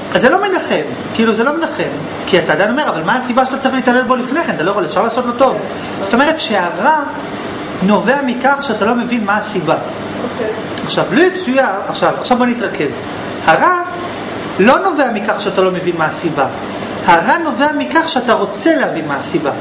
אז זה לא מנחם, כאילו זה לא מנחם, כי אתה עדיין אומר, אבל מה הסיבה שאתה צריך להתעלל בו לפני כן? אתה לא יכול, אפשר לעשות לו טוב. זאת אומרת שהרע נובע מכך שאתה לא מבין מה הסיבה. עכשיו, לא יצויר, עכשיו בוא נתרכז. הרע לא נובע מכך שאתה לא מבין מה הסיבה. הרע נובע מכך שאתה רוצה להבין מה הסיבה.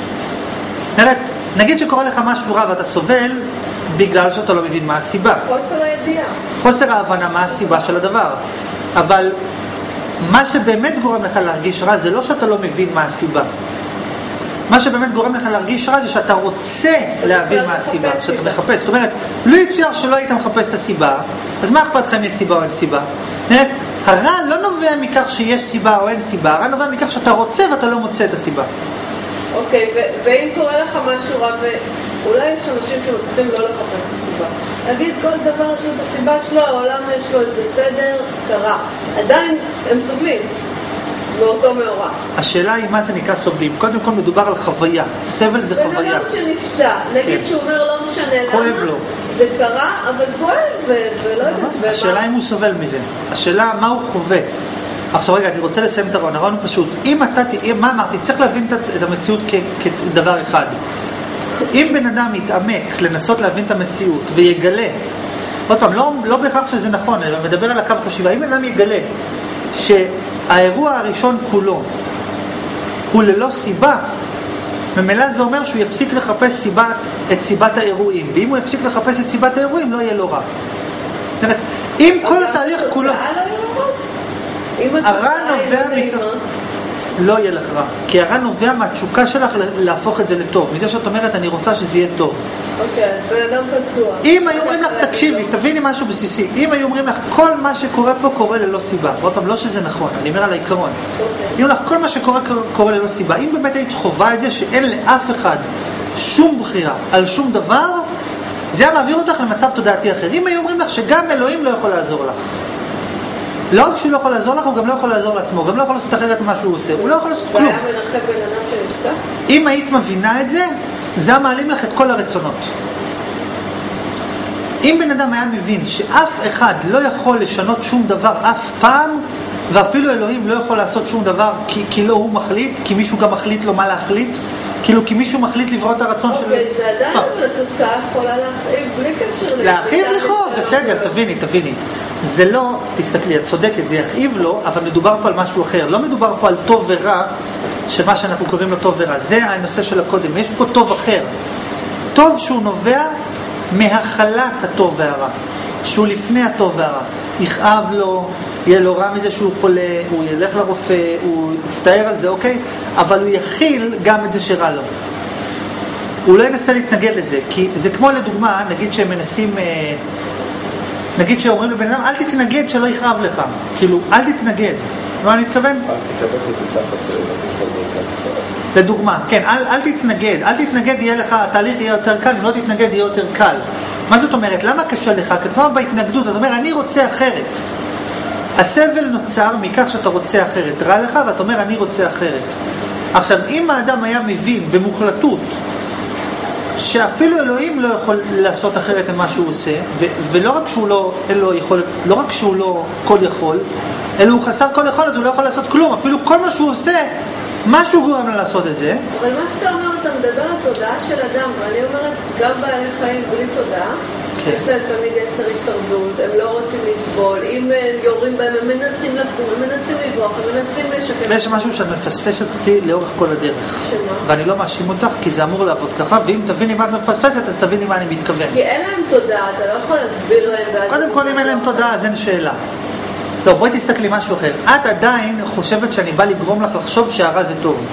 נגיד שקורה לך משהו רע ואתה סובל בגלל שאתה לא מבין מה הסיבה. חוסר הידיעה. חוסר ההבנה מה הסיבה של הדבר. אבל מה שבאמת גורם לך להרגיש רע זה לא שאתה לא מבין מה הסיבה. מה שבאמת גורם לך להרגיש רע זה שאתה רוצה להבין מה הסיבה, שאתה מחפש. זאת אומרת, לא יצויר שלא היית מחפש את הסיבה, אז מה אכפת לך אם יש סיבה או אין סיבה? הרע לא נובע מכך שיש סיבה או אין סיבה, הרע נובע מכך שאתה רוצה ואתה לא מוצא את הסיבה. אוקיי, ואם קורה לך משהו רע, ואולי יש אנשים שמצליחים לא לחפש את הסיבה. להגיד כל דבר שיש את הסיבה שלו, העולם יש לו איזה סדר, קרה. עדיין הם סובלים מאותו מאורע. השאלה היא מה זה נקרא סובלים. קודם כל מדובר על חוויה. סבל זה חוויה. בן אדם שנפצע, נגיד שהוא אומר לא משנה למה. כואב לו. זה קרה, אבל כואב, ולא יודעת. השאלה אם הוא סובל מזה. השאלה מה הוא חווה. עכשיו רגע, אני רוצה לסיים את הרעיון. הרעיון הוא פשוט. מה אמרתי? צריך להבין את המציאות כדבר אחד. אם בן אדם יתעמק לנסות להבין את המציאות ויגלה, עוד פעם, לא בהכרח שזה נכון, אלא מדבר על הקו חשיבה. אם בן אדם יגלה שהאירוע הראשון כולו הוא ללא סיבה, ממילא זה אומר שהוא יפסיק לחפש את סיבת האירועים, ואם הוא יפסיק לחפש את סיבת האירועים לא יהיה לו רע. אם כל התהליך כולו הרע נובע מכך לא יהיה לך רע, כי הרע נובע מהתשוקה שלך להפוך את זה לטוב, מזה שאת אומרת אני רוצה שזה יהיה טוב. אוקיי, אז בן אדם פצוע. אם היו אומרים לך, תקשיבי, תביני משהו בסיסי, אם היו אומרים לך כל מה שקורה פה קורה ללא סיבה, עוד פעם, לא שזה נכון, אני אומר על העיקרון, אם לך כל מה שקורה קורה ללא סיבה, אם באמת היית חובה את זה שאין לאף אחד שום בחירה על שום דבר, זה היה מעביר אותך למצב תודעתי אחר. אם היו אומרים לך שגם אלוהים לא יכול לעזור לך, לא רק שהוא לא יכול לעזור לך, הוא גם לא יכול לעזור לעצמו, הוא גם לא יכול לעשות אחרת מה שהוא עושה, הוא לא יכול לעשות כלום. זה היה מנחם בן אדם שנפצע? אם היית מבינה את זה, זה היה מעלים לך את כל הרצונות. אם בן אדם היה מבין שאף אחד לא יכול לשנות שום דבר אף פעם, ואפילו אלוהים לא יכול לעשות שום דבר כי לא הוא מחליט, כי מישהו גם מחליט לו מה להחליט, כאילו כי מישהו מחליט לברוא את הרצון שלו. אוקיי, זה עדיין התוצאה יכולה להכאיב בלי קשר. להכאיב לכאוב, בסדר, תביני. זה לא, תסתכלי, את צודקת, זה יכאיב לו, אבל מדובר פה על משהו אחר. לא מדובר פה על טוב ורע, שמה שאנחנו קוראים לו טוב ורע. זה הנושא של הקודם. יש פה טוב אחר. טוב שהוא נובע מהחלת הטוב והרע. שהוא לפני הטוב והרע. יכאב לו, יהיה לו רע מזה שהוא חולה, הוא ילך לרופא, הוא יצטער על זה, אוקיי? אבל הוא יכיל גם את זה שרע לו. הוא לא ינסה להתנגד לזה, כי זה כמו לדוגמה, נגיד שהם מנסים, נגיד שאומרים לבן אדם, אל תתנגד שלא יכאב לך. כאילו, אל תתנגד. מה אני מתכוון? אל תתכוון זה תתפסק לדוגמה, כן, אל תתנגד יהיה לך, התהליך יהיה יותר קל, אם לא תתנגד יהיה יותר קל. מה זאת אומרת? למה קשה לך? כתבה בהתנגדות, אתה אומר, אני רוצה אחרת. הסבל נוצר מכך שאתה רוצה אחרת. רע לך ואתה אומר, אני רוצה אחרת. עכשיו, אם האדם היה מבין במוחלטות, שאפילו אלוהים לא יכול לעשות אחרת ממה שהוא עושה, ולא רק שהוא לא רק שהוא לא כל יכול, אלא הוא חסר כל יכולת, הוא לא יכול לעשות כלום, אפילו כל מה שהוא עושה, משהו גורם לה לעשות את זה. אבל מה שאתה אומר, אתה מדבר על תודעה של אדם, ואני אומרת, גם בעלי חיים בלי תודעה, יש להם תמיד יצר הישרדות, הם לא רוצים לסבול, אם יורים בהם, הם מנסים לקום, הם מנסים לברוח, הם מנסים לשקם. ויש משהו שאת מפספסת אותי לאורך כל הדרך. שמה? ואני לא מאשים אותך, כי זה אמור לעבוד ככה, ואם תביני מה את מפספסת, אז תביני מה אני מתכוון. כי אין להם תודעה, אתה לא יכול להסביר להם. קודם כל, אם אין להם תודעה, אז אין שאלה. לא, בואי תסתכלי משהו אחר. את עדיין חושבת שאני בא לגרום לך לחשוב שהרע זה טוב.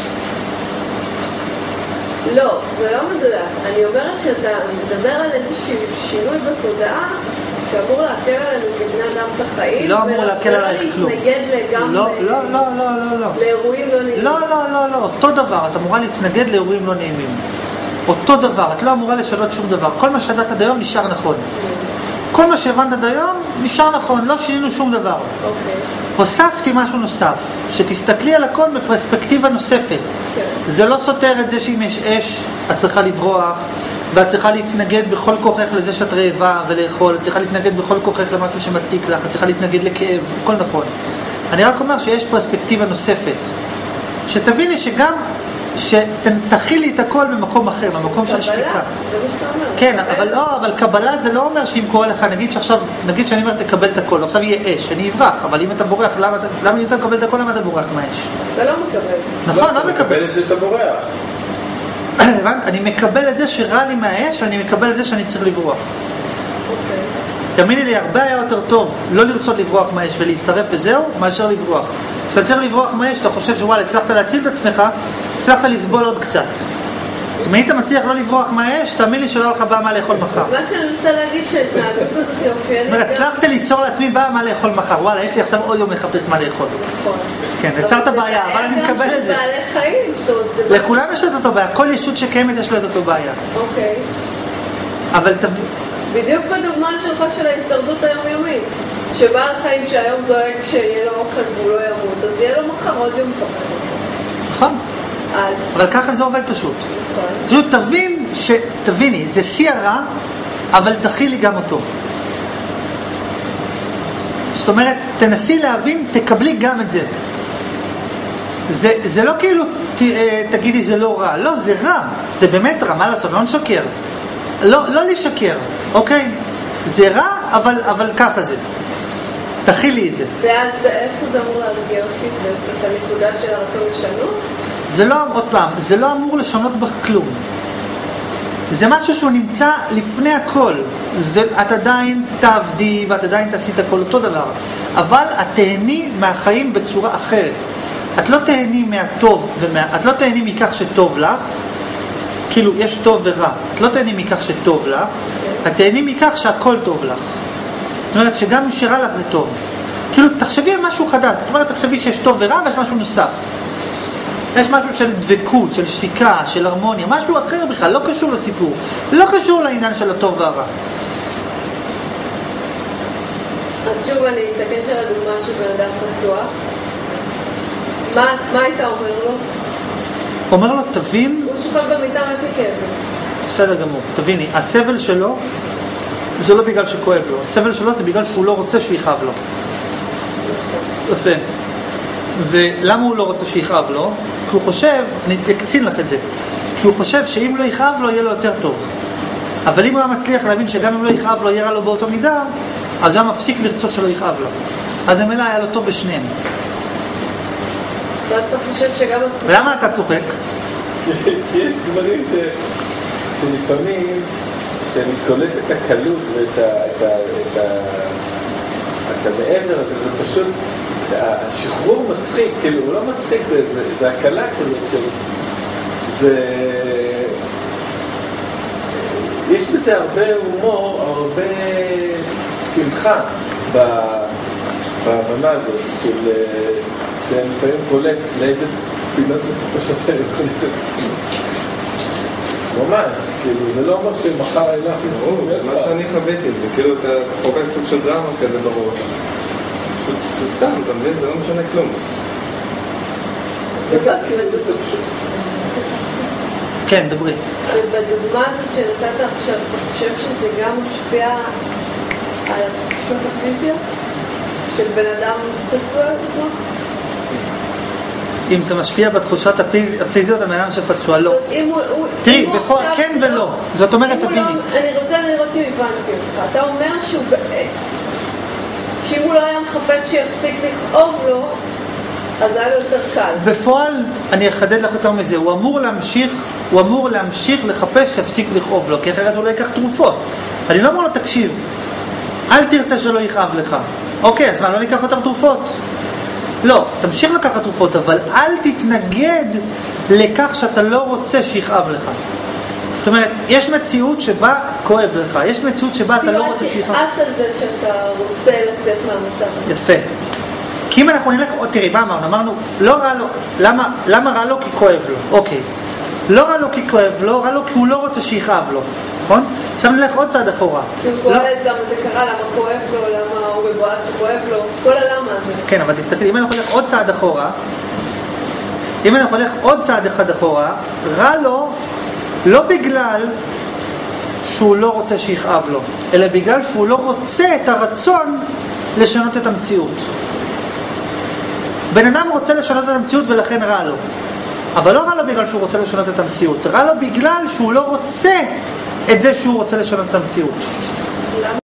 לא, זה לא מדויק. אני אומרת שאתה מדבר על איזשהו שינוי בתודעה שאמור להקל עלינו כבני אדם את החיים. לא אמור להקל עלייך כלום. להתנגד לגמרי. לא. לאירועים לא נעימים. לא. אותו דבר. את אמורה להתנגד לאירועים לא נעימים. אותו דבר. את לא אמורה לשנות שום דבר. כל מה שדעת עד היום נשאר נכון. כל מה שהבנת עד היום נשאר נכון. לא שינינו שום דבר. אוקיי. הוספתי משהו נוסף, שתסתכלי על הכל בפרספקטיבה נוספת. זה לא סותר את זה שאם יש אש, את צריכה לברוח, ואת צריכה להתנגד בכל כוחך לזה שאת רעבה ולאכול, את צריכה להתנגד בכל כוחך למשהו שמציק לך, את צריכה להתנגד לכאב, הכל נכון. אני רק אומר שיש פרספקטיבה נוספת. שתביני שגם, שתכילי את הכל במקום אחר, במקום של שתיקה. זה מה שאתה אומר. כן, אבל קבלה זה לא אומר שאם קורא לך, נגיד שאני אומר תקבל את הכל, עכשיו יהיה אש, אני אברח, אבל אם אתה בורח, למה אתה מקבל את הכל, למה אתה בורח מהאש? אתה לא מקבל. נכון, לא מקבל. אתה מקבל את זה שאתה בורח. אני מקבל את זה שרע לי מהאש, אני מקבל את זה שאני צריך לברוח. אוקיי. תאמיני לי, הרבה היה יותר טוב לא לרצות לברוח מהאש ולהסתרף וזהו, מאשר לברוח. כשאתה צריך לברוח מהאש, אתה חושב שוואלה, הצלחת להציל את עצמך, הצלחת לסבול עוד קצת. אם היית מצליח לא לברוח מהאש, תאמין לי שלא לך בא מה לאכול מחר. מה שאני רוצה להגיד שההתנהגות הזאת היא אופיינית. הצלחת ליצור לעצמי בא מה לאכול מחר. וואלה, יש לי עכשיו עוד יום לחפש מה לאכול. נכון. כן, יצרת בעיה, אבל אני מקבל את זה. בעלי חיים, שאתה רוצה. לכולם יש את אותו בעיה, כל ישות שקיימת יש לו את אותו בעיה. אוקיי. אבל בדיוק בדוגמה שלך של ההישרדות היומיומית. שבעל חיים שהיום דואג שיהיה לו אוכל והוא לא ימות, אז יהיה לו מחר עוד יום לחפש אותו. נכון. אבל ככה זה עובד פשוט. פשוט תביני, זה שיא הרע, אבל תכילי גם אותו. זאת אומרת, תנסי להבין, תקבלי גם את זה. זה לא כאילו, תגידי זה לא רע. לא, זה רע. זה באמת רע, מה לעשות? לא נשקר. לא לשקר, אוקיי? זה רע, אבל ככה זה. תכילי את זה. ואז איפה זה אמור להרגיע אותי? את הנקודה של הרצון לשנות? זה לא, עוד פעם, זה לא אמור לשנות בך כלום. זה משהו שהוא נמצא לפני הכל. את עדיין תעבדי ואת עדיין תעשי את הכל אותו דבר. אבל את תהני מהחיים בצורה אחרת. את לא תהני מהטוב, את לא תהני מכך שטוב לך, כאילו יש טוב ורע. את לא תהני מכך שטוב לך, את תהני מכך שהכל טוב לך. זאת אומרת שגם שרע לך זה טוב. כאילו תחשבי על משהו חדש. זאת אומרת תחשבי שיש טוב ורע ויש משהו נוסף. יש משהו של דבקות, של שתיקה, של הרמוניה, משהו אחר בכלל, לא קשור לסיפור, לא קשור לעניין של הטוב והרע. אז שוב אני אתקן של הדוגמה של בן אדם פצוע. מה היית אומר לו? אומר לו, תבין... הוא שוכב במיטה רק מכאב. בסדר גמור, תביני, הסבל שלו זה לא בגלל שכואב לו, הסבל שלו זה בגלל שהוא לא רוצה שיכאב לו. יפה. ולמה הוא לא רוצה שיכאב לו? כי הוא חושב, אני אקצין לך את זה, כי הוא חושב שאם לא יכאב לו יהיה לו יותר טוב. אבל אם הוא היה מצליח להבין שגם אם לא יכאב לו יהיה לו באותו מידה, אז הוא היה מפסיק לרצות שלא יכאב לו. אז המילא היה לו טוב בשניהם. ואז אתה חושב שגם... ולמה אתה צוחק? יש דברים שלפעמים, שאני קולט את הקלות ואת המעבר הזה, זה פשוט... השחרור מצחיק, כאילו הוא לא מצחיק, זה הקלה כזאת זה... יש בזה הרבה הומור, הרבה שמחה בהבנה הזאת שאני לפעמים קולט לאיזה פינות מטופשות שאני יכול לצאת עצמי. ממש, כאילו זה לא אומר שמחר אני לא אכניס את עצמי. מה שאני חוויתי, זה כאילו אתה חוקק סוג של דרמה כזה ברור. זה סתם, אתה מבין? זה לא משנה כלום. כן, דברי. ובדוגמה הזאת שנתת עכשיו, אתה חושב שזה גם משפיע על התחושות הפיזיות של בן אדם פצוע? אם זה משפיע בתחושות הפיזיות על בן אדם שפצוע, לא. תראי, בפועל כן ולא. זאת אומרת, תביני. אני רוצה לראות אם הבנתי אותך. אתה אומר שאם הוא לא היה מחפש שיפסיק לכאוב לו, אז היה לו יותר קל. בפועל, אני אחדד לך יותר מזה, הוא אמור להמשיך לחפש שיפסיק לכאוב לו, כי אחרת הוא לא ייקח תרופות. אני לא אומר לו, תקשיב, אל תרצה שלא יכאב לך. אוקיי, אז מה, לא ניקח יותר תרופות? לא, תמשיך לקחת תרופות, אבל אל תתנגד לכך שאתה לא רוצה שיכאב לך. זאת אומרת, יש מציאות שבה כואב לך, יש מציאות שבה אתה לא רוצה שיכאב. תכעס על זה שאתה רוצה לצאת מהמצב. יפה. כי אם אנחנו נלך, תראי, מה אמרנו? לא רע לו, למה רע לו? כי כואב לו. אוקיי. לא רע לו כי כואב לו, רע לו כי הוא לא רוצה שיכאב לו. נכון? עכשיו נלך עוד צעד אחורה. כי הוא כואב למה זה קרה, למה כואב לו, למה הוא מבועס שכואב לו, כל הלמה הזה. כן, אבל תסתכלי, אם אנחנו נלך עוד צעד אחורה, אחד אחורה, רע לו לא בגלל שהוא לא רוצה שיכאב לו, אלא בגלל שהוא לא רוצה את הרצון לשנות את המציאות. בן אדם רוצה לשנות את המציאות ולכן רע לו. אבל לא רע לו בגלל שהוא רוצה לשנות את המציאות, רע לו בגלל שהוא לא רוצה את זה שהוא רוצה לשנות את המציאות.